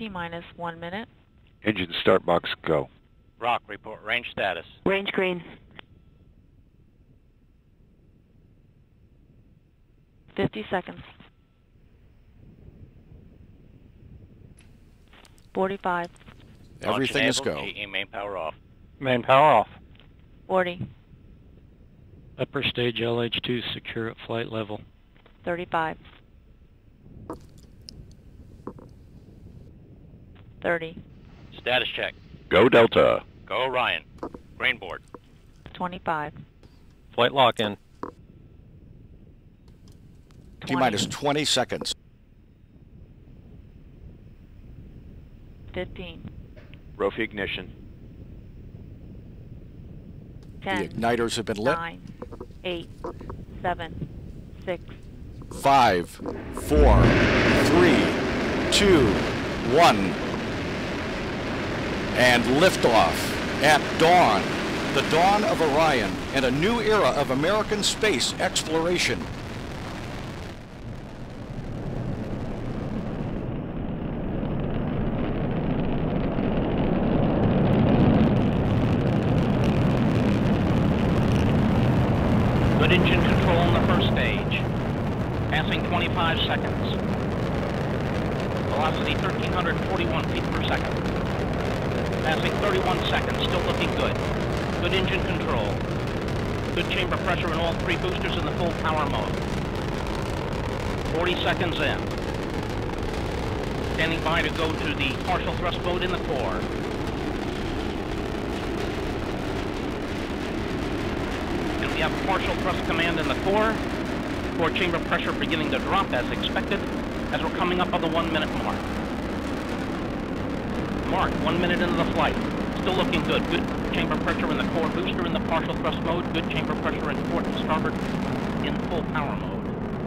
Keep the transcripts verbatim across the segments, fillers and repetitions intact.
T-minus one minute. Engine start box go. Rock, report range status. Range green. fifty seconds. forty-five. Everything is go. G E main power off. Main power off. forty. Upper stage L H two secure at flight level. thirty-five. thirty. Status check. Go Delta. Go Orion. Grain board. twenty-five. Flight lock in. T minus twenty seconds. fifteen. Rofi ignition. ten. The igniters have been lit. nine. eight. seven. six. Five, four, three, two, one. And liftoff at dawn. The dawn of Orion and a new era of American space exploration. Good engine control in the first stage. Passing twenty-five seconds. Velocity one thousand three hundred forty-one feet per second. Passing thirty-one seconds, still looking good. Good engine control. Good chamber pressure in all three boosters in the full power mode. forty seconds in. Standing by to go to the partial thrust mode in the core. And we have partial thrust command in the core. Core chamber pressure beginning to drop as expected as we're coming up on the one minute mark. Mark, one minute into the flight. Still looking good. Good chamber pressure in the core booster in the partial thrust mode. Good chamber pressure in port and starboard in full power mode.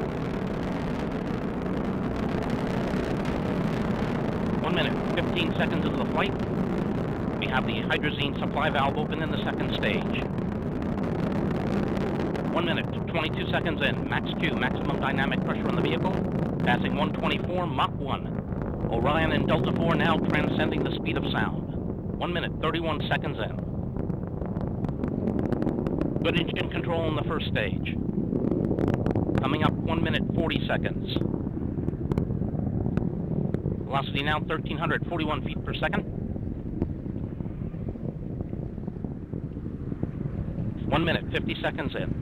One minute, fifteen seconds into the flight. We have the hydrazine supply valve open in the second stage. One minute, twenty-two seconds in. Max Q, maximum dynamic pressure on the vehicle. Passing one twenty-four, Mach one. Orion and Delta four now transcending the speed of sound. One minute, thirty-one seconds in. Good engine control in the first stage. Coming up one minute, forty seconds. Velocity now one thousand three hundred forty-one feet per second. One minute, fifty seconds in.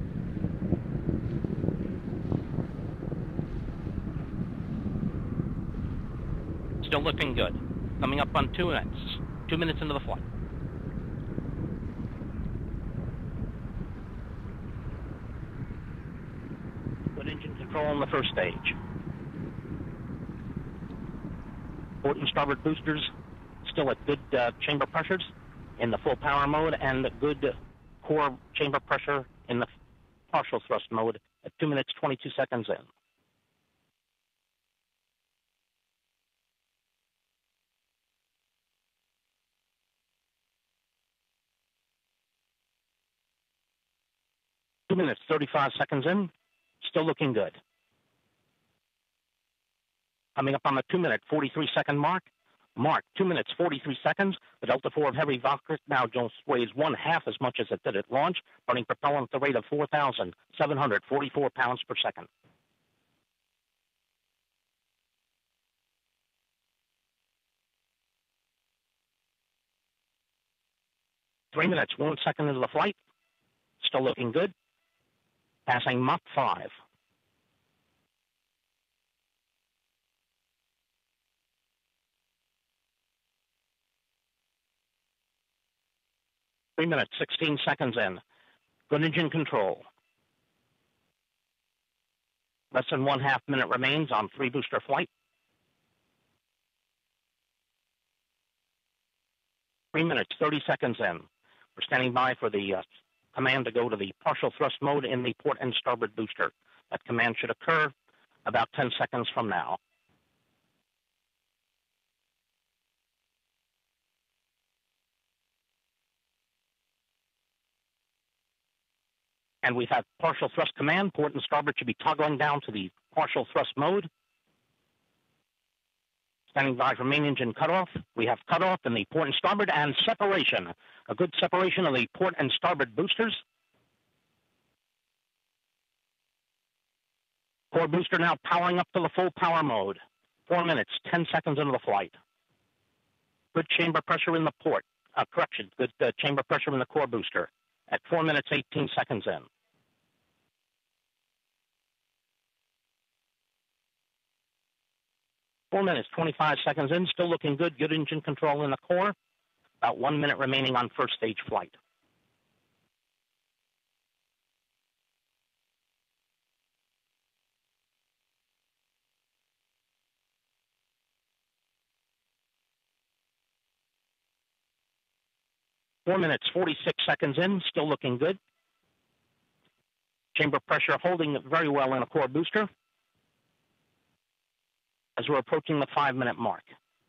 Still looking good. Coming up on two minutes. Two minutes into the flight. Good engine control on the first stage. Port and starboard boosters still at good uh, chamber pressures in the full power mode and good core chamber pressure in the partial thrust mode at two minutes, twenty-two seconds in. Two minutes, thirty-five seconds in, still looking good. Coming up on the two minute, forty-three second mark. Mark, two minutes, forty-three seconds. The Delta four of heavy Valkyrie now just weighs one half as much as it did at launch, burning propellant at the rate of four thousand seven hundred forty-four pounds per second. Three minutes, one second into the flight. Still looking good. Passing Mach five. Three minutes, sixteen seconds in. Good engine control. Less than one half minute remains on three booster flight. Three minutes, thirty seconds in. We're standing by for the uh, command to go to the partial thrust mode in the port and starboard booster. That command should occur about ten seconds from now. And we've had partial thrust command. Port and starboard should be toggling down to the partial thrust mode. Standing by for main engine cutoff. We have cutoff in the port and starboard and separation. A good separation of the port and starboard boosters. Core booster now powering up to the full power mode. Four minutes, ten seconds into the flight. Good chamber pressure in the port. Uh, correction, good uh, chamber pressure in the core booster at four minutes, eighteen seconds in. Four minutes, twenty-five seconds in, still looking good. Good engine control in the core. About one minute remaining on first stage flight. Four minutes, forty-six seconds in, still looking good. Chamber pressure holding very well in a core booster as we're approaching the five-minute mark.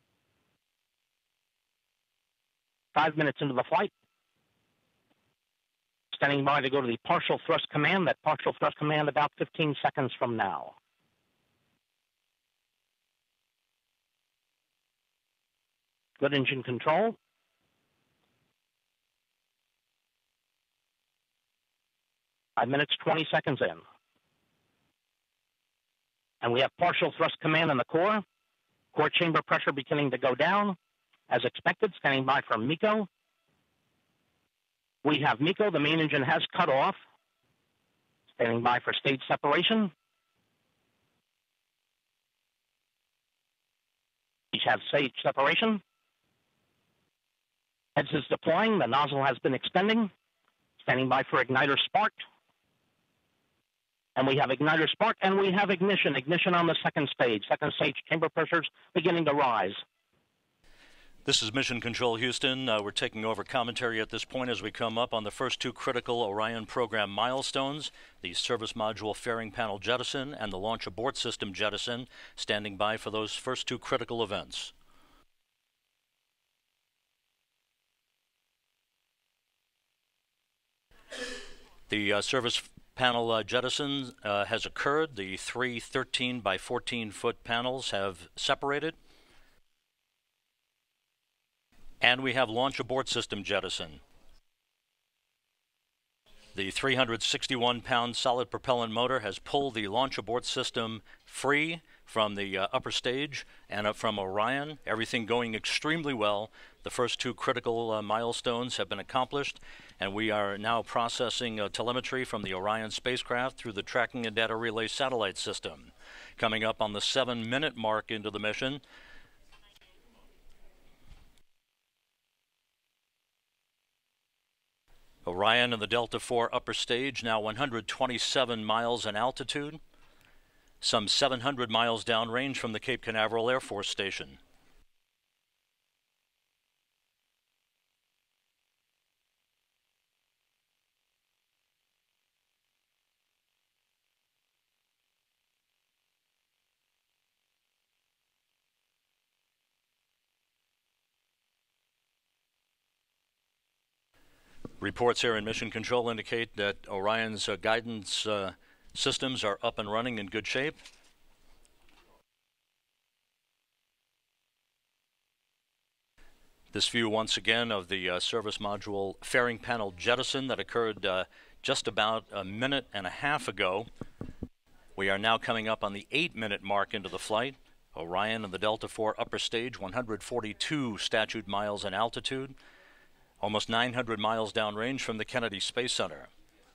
Five minutes into the flight. Standing by to go to the partial thrust command. That partial thrust command about fifteen seconds from now. Good engine control. Five minutes, twenty seconds in. And we have partial thrust command in the core. Core chamber pressure beginning to go down. As expected, standing by for MECO. We have MECO. The main engine has cut off. Standing by for stage separation. Each have stage separation. Heads is deploying. The nozzle has been extending. Standing by for igniter spark. And we have igniter spark, and we have ignition. Ignition on the second stage. Second stage chamber pressures beginning to rise. This is Mission Control Houston. Uh, we're taking over commentary at this point as we come up on the first two critical Orion program milestones, the service module fairing panel jettison and the launch abort system jettison, standing by for those first two critical events. The uh, service panel uh, jettison uh, has occurred. The three thirteen by fourteen foot panels have separated. And we have launch abort system jettison. The three hundred sixty-one pound solid propellant motor has pulled the launch abort system free from the uh, upper stage and up from Orion. Everything going extremely well. The first two critical uh, milestones have been accomplished, and we are now processing uh, telemetry from the Orion spacecraft through the tracking and data relay satellite system. Coming up on the seven minute mark into the mission, Orion and the Delta four upper stage now one hundred twenty-seven miles in altitude, some seven hundred miles downrange from the Cape Canaveral Air Force Station. Reports here in Mission Control indicate that Orion's uh, guidance uh, systems are up and running in good shape. This view once again of the uh, service module fairing panel jettison that occurred uh, just about a minute and a half ago. We are now coming up on the eight minute mark into the flight. Orion and the Delta four upper stage, one hundred forty-two statute miles in altitude, almost nine hundred miles downrange from the Kennedy Space Center.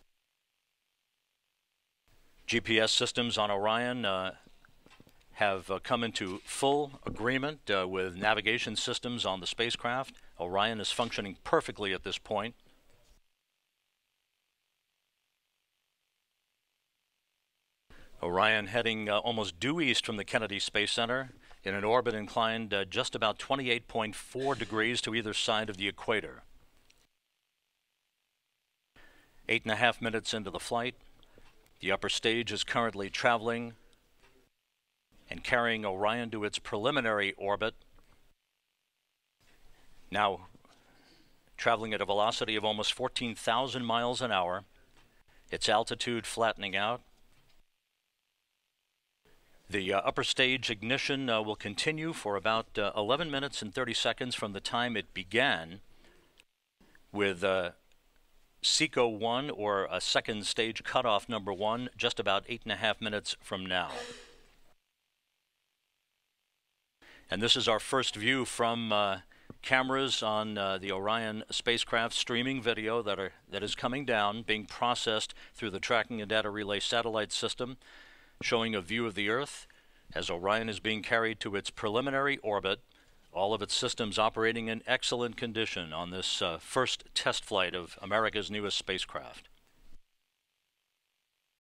G P S systems on Orion uh, have uh, come into full agreement uh, with navigation systems on the spacecraft. Orion is functioning perfectly at this point. Orion heading uh, almost due east from the Kennedy Space Center in an orbit inclined uh, just about twenty-eight point four degrees to either side of the equator. Eight and a half minutes into the flight, the upper stage is currently traveling and carrying Orion to its preliminary orbit, now traveling at a velocity of almost fourteen thousand miles an hour, its altitude flattening out. The uh, upper stage ignition uh, will continue for about uh, eleven minutes and thirty seconds from the time it began, with uh, SECO one, or a second stage cutoff number one, just about eight and a half minutes from now. And this is our first view from uh, cameras on uh, the Orion spacecraft streaming video that are that is coming down, being processed through the tracking and data relay satellite system, showing a view of the Earth as Orion is being carried to its preliminary orbit, all of its systems operating in excellent condition on this uh, first test flight of America's newest spacecraft.